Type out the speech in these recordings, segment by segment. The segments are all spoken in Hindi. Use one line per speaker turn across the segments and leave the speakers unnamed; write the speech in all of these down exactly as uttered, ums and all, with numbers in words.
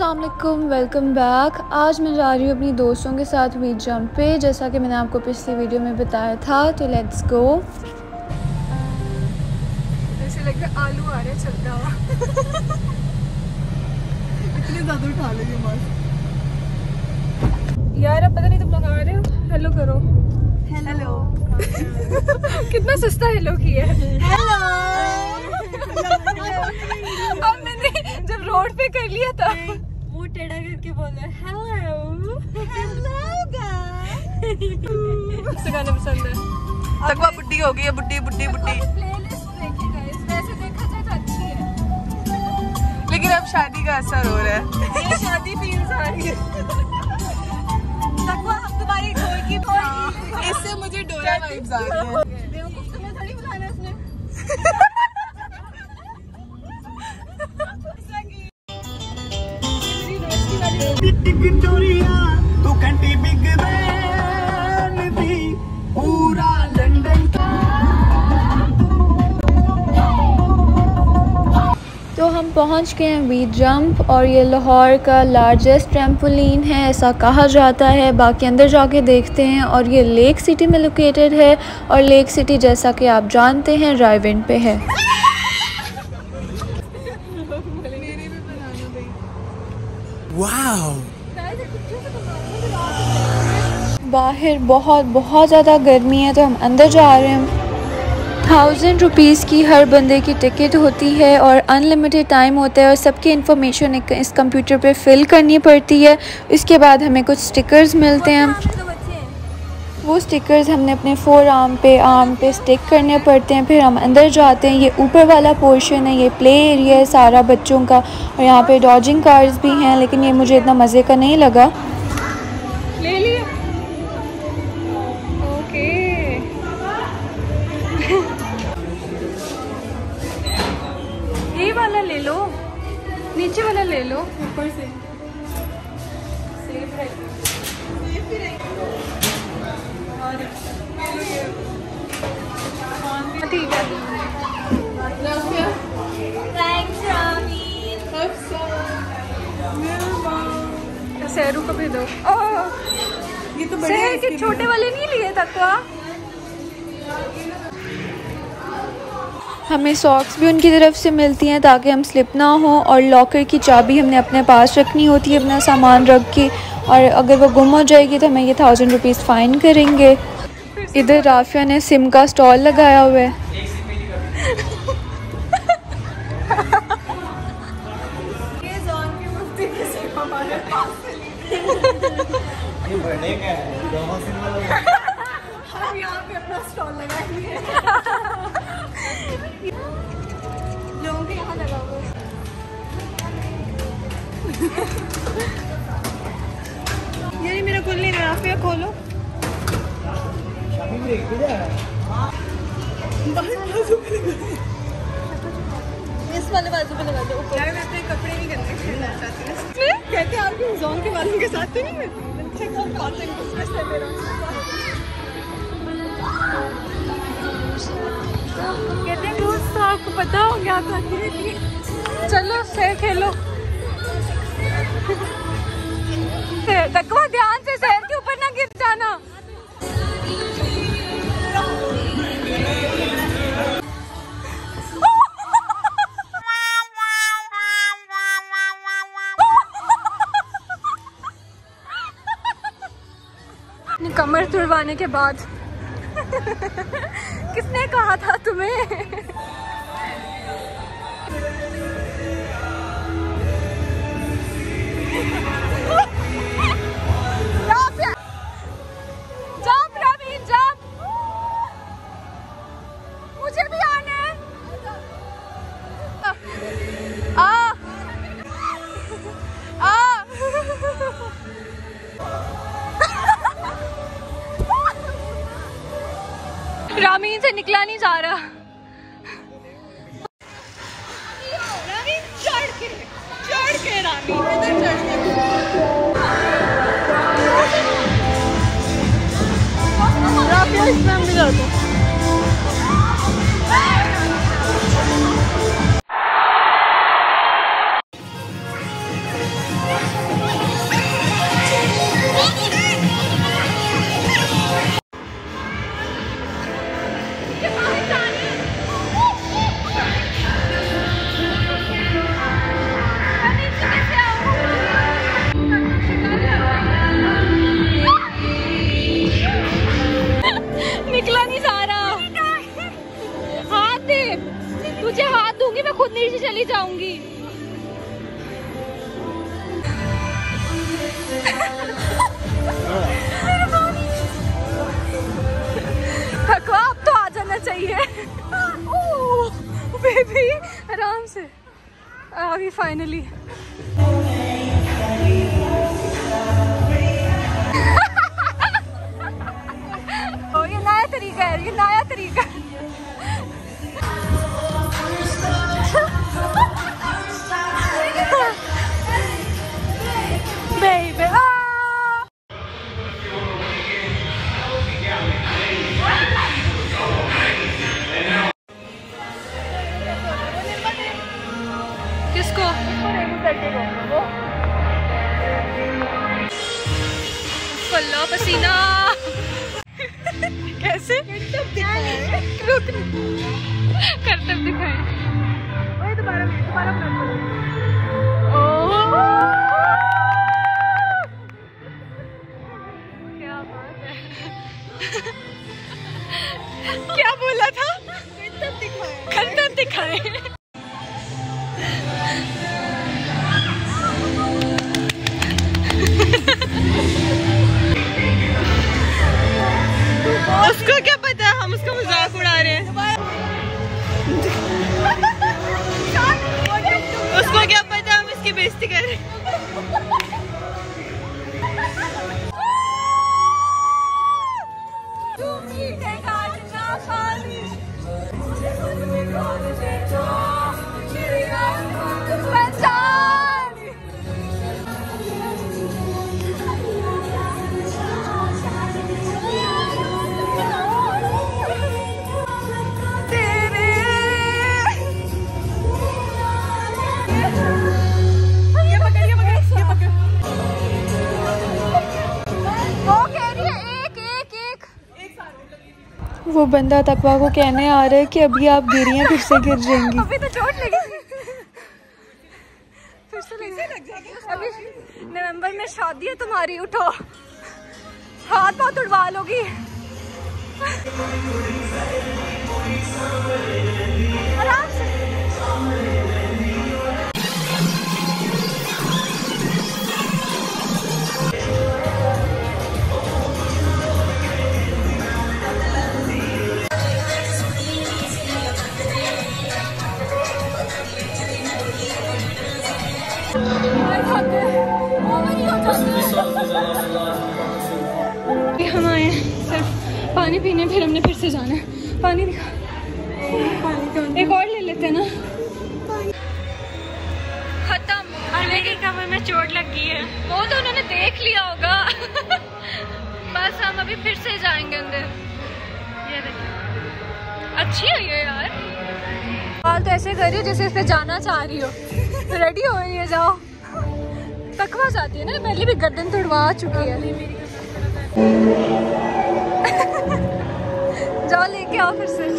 अस्सलाम वालेकुम, वेलकम बैक। आज मैं जा रही हूँ अपनी दोस्तों के साथ वीट जंप पे, जैसा कि मैंने आपको पिछली वीडियो में बताया था। तो लेट्स गो।
ऐसे लग रहा आलू आ रहे चलता हुआ। इतने ज़्यादा उठा लेंगे बस। यार अब पता नहीं तुम लोग आ रहे हो। हेलो करो। हेलो। कितना सस्ता हेलो किया है। हेलो। अब मैंने जब रोड पे कर लिया था मुंह टेढ़ा करके बोला हेलो हेलो गाइस। गाना पसंद है। तकवा बुड्ढी हो गई है, बुड्ढी बुड्ढी बुड्ढी। प्लेलिस्ट देखिए गाइस, वैसे देखा जाए तो अच्छी है, लेकिन अब शादी का असर हो रहा है। ये शादी फील्स आ रही है। तकवा हम तुम्हारी ढोल की ढोल, इससे मुझे डोरा वाइब्स आ रही है। बेवकूफ तुम्हें थोड़ी बुलाना इसने।
विक्टोरिया तू कंटी बिग बैन थी पूरा लंदन का।
तो हम पहुंच गए हैं वीट जंप, और ये लाहौर का लार्जेस्ट ट्रैम्पोलिन है, ऐसा कहा जाता है। बाकी अंदर जाके देखते हैं। और ये लेक सिटी में लोकेटेड है, और लेक सिटी जैसा कि आप जानते हैं रायविंड पे है।
वाओ।
बाहर बहुत बहुत ज़्यादा गर्मी है, तो हम अंदर जा रहे हैं। थाउजेंड रुपीज़ की हर बंदे की टिकट होती है, और अनलिमिटेड टाइम होता है, और सबकी इन्फॉर्मेशन इस कंप्यूटर पे फिल करनी पड़ती है। इसके बाद हमें कुछ स्टिकर्स मिलते हैं। वो स्टिकर्स हमने अपने फोर आर्म पे आर्म पे स्टिक करने पड़ते हैं। फिर हम अंदर जाते हैं। ये ऊपर वाला पोर्शन है, ये प्ले एरिया है सारा बच्चों का, और यहाँ पे डॉजिंग कार्स भी हैं, लेकिन ये मुझे इतना मज़े का नहीं लगा।
ले लिया। ओके। ये वाला ले लो, नीचे वाला ले लो, ऊपर से सेफ है। सेफ ही रहेगा। ठीक है। सैरू को भी दो। ओह, ये तो बड़े के छोटे वाले नहीं लिए तकवा।
हमें सॉक्स भी उनकी तरफ से मिलती हैं ताकि हम स्लिप ना हो, और लॉकर की चाबी हमने अपने पास रखनी होती है अपना सामान रख के, और अगर वो गुम हो जाएगी तो हमें ये थाउजेंड रुपीज़ फ़ाइन करेंगे। इधर राफिया ने सिम का स्टॉल लगाया हुआ है।
हम यहाँ पे अपना स्टॉल लगाएंगे। लोगों के यहाँ लगा हुआ है। ये मेरा कुल नहीं रहा, आप खोलो। इस वाले बाजू पे लगा दो। यार मैं अपने कपड़े नहीं गंदे करना चाहती हूँ। कहते हैं आपके जोन के वालों के साथ तो नहीं है। कहते हैं दोस्त आपको पता हो गया तो चलो से खेलो। तकवा ध्यान से शहर के ऊपर ना गिर जाना। कमर तुड़वाने के बाद किसने कहा था तुम्हें? जंप रवीन जंप, मुझे भी आना है। आ आ रामीन से निकला नहीं जा रहा। रामीन चढ़ के चढ़ के रामीन इधर चढ़ के। राफिया इसमें हम भी जाते हैं।
दे, तुझे हाथ दूंगी मैं खुद नीचे चली जाऊंगी।
थकवा अब तो आ जाना चाहिए। ओह बेबी आराम से आ गई फाइनली। ओ ये नया तरीका है, ये नया तरीका। बेबी आ
किसको? फल्ला पसीना।
कैसे
करतब दिखाए।
दोबारा दोबारा
क्या बात है।
क्या बोला था?
करतब दिखाए।
उसको क्या पता हम उसका मजाक उड़ा रहे हैं। उसको क्या पता हम इसकी बेइज्जती कर रहे हैं।
वो बंदा तकवा को कहने आ रहा है कि अभी आप गिर रही हैं, फिर से गिर जाएंगी।
अभी तो चोट लगी थी। फिर से लग जाएगी। अभी नवंबर में शादी है तुम्हारी, उठो हाथ पाँव तुड़वा लोगी। आराम से।
हम आए सिर्फ पानी पीने, फिर हमने फिर से जाना है। पानी दिखा, पानी एक और ले लेते हैं ना। खत्म। अरे की कमर में चोट लगी है, वो तो उन्होंने देख लिया होगा। बस हम अभी फिर से जाएंगे अंदर। ये देखिए अच्छी है ये यार।
बाल तो ऐसे कर रही हो जैसे इस पे जाना चाह रही हो। रेडी हो रही है, जाओ। तकवा जाती है ना, पहले भी गर्दन तुड़वा चुकी है। जाओ लेके आओ फिर से।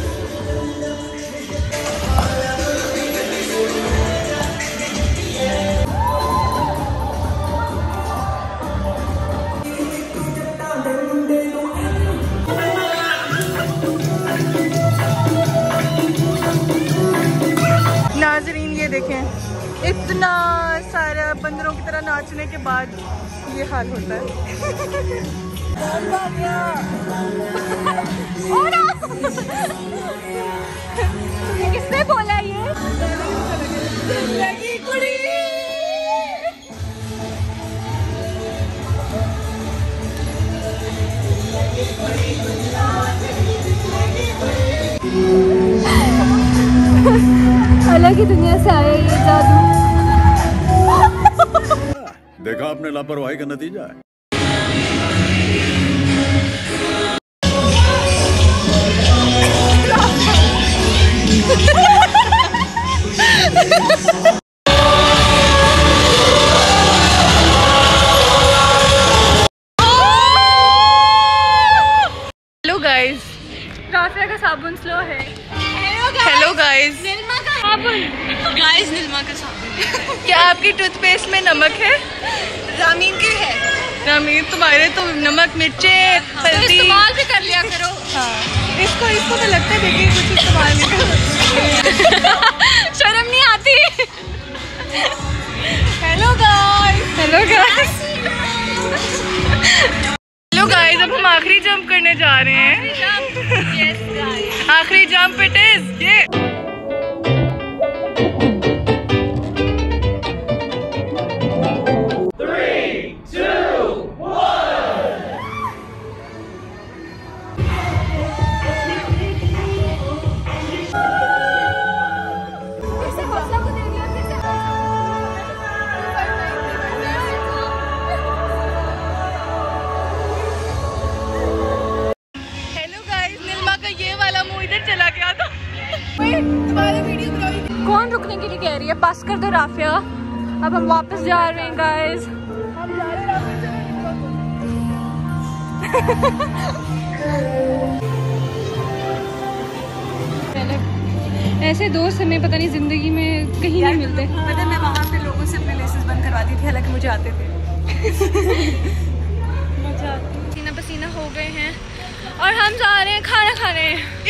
नाजरीन ये देखें, इतना सारा बंदरों की तरह नाचने के बाद ये हाल होता है। किसने बोला ये? लगी कुड़ी। अलग ही दुनिया से आया ये जादू।
देखा आपने लापरवाही का नतीजा है।
हेलो गाइस,
राफिया का साबुन स्लो है।
हेलो गाइस,
निल्मा का साबुन। गाइस निल्मा का साबुन।
क्या आपकी टूथपेस्ट में नमक है? रामीन की है। रामीन तुम्हारे तो नमक मिर्चे
तो इस्तेमाल भी कर लिया करो।
हाँ, इसको इसको तो लगता है देखिए कुछ इस्तेमाल नहीं जंप करने जा रहे हैं। आखिरी जंप इट इज ये।
कौन रुकने के लिए कह रही है? पास कर दो राफिया। अब हम वापस जा रहे हैं गाइस। हम जा रहे हैं। ऐसे दोस्त हमें पता नहीं जिंदगी में कहीं नहीं मिलते।
पता मैं वहाँ पे लोगों से अपने लेसेस बंद करवाती थी, हालांकि मुझे आते थे।
पसीना पसीना हो गए हैं और हम जा रहे हैं खाना खाने।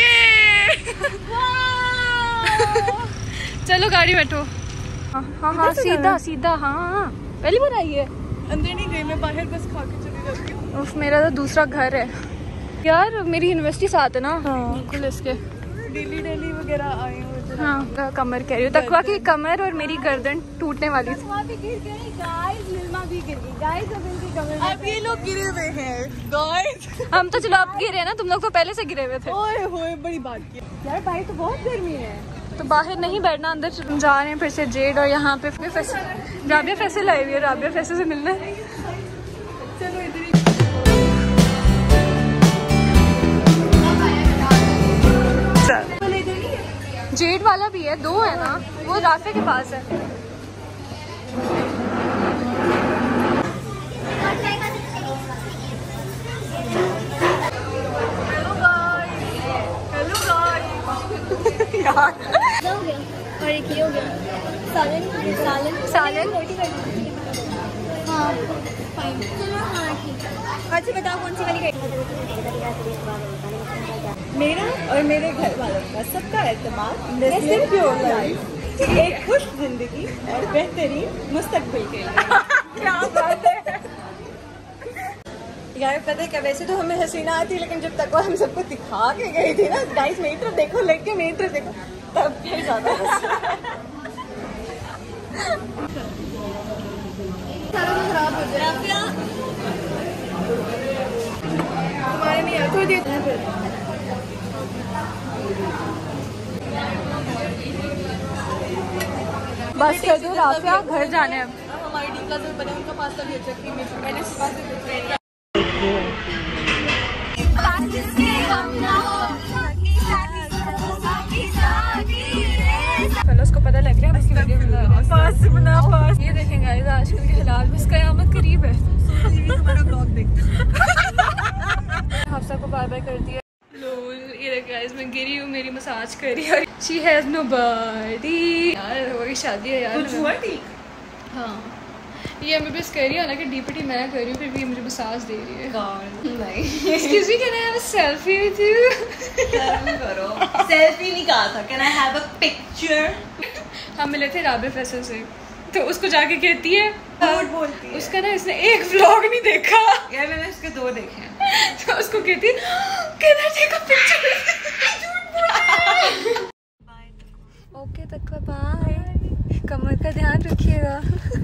चलो गाड़ी बैठो। हाँ हाँ हाँ सीधा सीधा। हाँ पहली बार आई है।
अंदर नहीं गई मैं, बाहर बस खा के चली जाती हूँ।
उफ मेरा तो दूसरा घर है यार। मेरी यूनिवर्सिटी साथ है ना। हाँ बिल्कुल। इसके
दिल्ली दिल्ली वगैरह आए हुए।
हाँ कमर कह रही हूँ। तकवा की कमर और मेरी गर्दन टूटने वाली थी।
अब ये लोग गिरे हुए हैं गाइस।
हम तो चलो अब गिरे ना, तुम लोग तो पहले से गिरे हुए थे।
ओए होए बड़ी बात की यार, भाई तो बहुत गर्मी है।
तो बाहर नहीं बैठना, अंदर जा रहे हैं फिर से जेड। और यहाँ पे राबिया फैसल आई हुई है, राबिया फैसल से मिलना है।
चलो इधर ही।
जेड वाला भी है, दो है ना, वो राफे के पास है।
हेलो गाइस, हेलो गाइस यार।
और एक ये हो गया सालन सालन
सालन
रोटी कर हाँ फाइन। चलो हाँ ठीक है। अच्छा बताओ कौन सी वाली
मेरा और मेरे घर वालों का सबका एतमाद प्योर लाइफ, एक खुश जिंदगी और बेहतरीन मुस्तकबिल के लिए। क्या बात है यार। पता है क्या, वैसे तो हमें हसीना आती, लेकिन जब तक वो हम सबको दिखा के गई थी ना, गाइस मेरी तरफ देखो, लड़के मेरी तरफ देखो, तब फिर ज्यादा खराब हो जाए। हमारे नहीं थोड़ी देर
बस कर दो राफिया, घर जाने हैं।
अब हमारी टीका जो बने उनका पास्ता भी अच्छा क्रीम है। मैंने सुबह से कुछ किया।
चलो उसको पता लग गया उसकी वीडियो बना पास बना पास। ये देखेंगे गाइस आजकल के हालात, बस कयामत करीब है।
हमारा ब्लॉग देखते
हफ्सा को बाय बाय कर दिया। ये देखिए गाइस मैं गिरी हूँ, मेरी मसाज कर रही है। She has no body. यार वही शादी है यार।
कुछ हुआ ठीक?
हाँ ये एम बी बी एस कर रही है, हालांकि डीपीटी मैं कर रही हूँ, फिर भी मुझे मसाज दे रही है। Excuse me can I have a selfie with you?
करो। सेल्फी नहीं कहा था, can I have a picture?
हम मिले थे राबिया फैसल से, तो उसको जाके कहती है
झूठ बोलती है।
उसका ना इसने एक व्लॉग नहीं देखा
यार, मैंने उसके दो देखे हैं।
तो उसको कहती है can I take a picture? Okay तक बाय। कमर का ध्यान रखिएगा।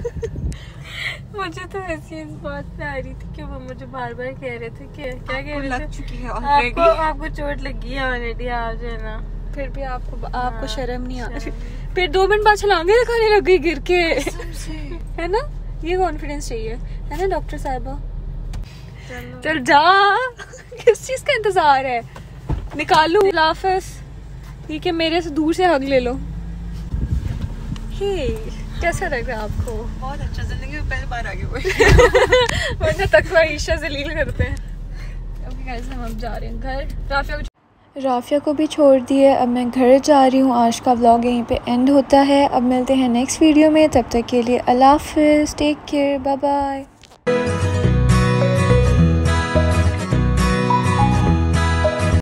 मुझे तो ऐसी इस बात पे आ रही थी कि वो मुझे बार बार कह रहे थे कि क्या कह रहे
लग
थे,
चुकी है
आपको
ऑलरेडी।
आपको चोट लगी है ऑलरेडी, आप जो है ना।
फिर भी आपको आपको शर्म नहीं आ रही? फिर दो मिनट बाद छलांगे दिखाने लग गई गिर के। है ना, ये कॉन्फिडेंस चाहिए, है ना डॉक्टर साहिबा? चल जा। किस चीज का इंतजार है? निकालू लाफिस। ठीक है, मेरे से दूर से हग ले लो। हे कैसा लग रहा है आपको?
बहुत अच्छा, जिंदगी में पहली बार आगे हुए।
वरना तकवा ईशा जलील करते हैं। अभी गाइस हम अब जा रहे हैं घर। राफिया को
राफिया को भी छोड़ दिए, अब मैं घर जा रही हूँ। आज का व्लॉग यहीं पे एंड होता है। अब मिलते हैं नेक्स्ट वीडियो में, तब तक के लिए अल्लाह हाफिज़, टेक केयर, बाय बाय।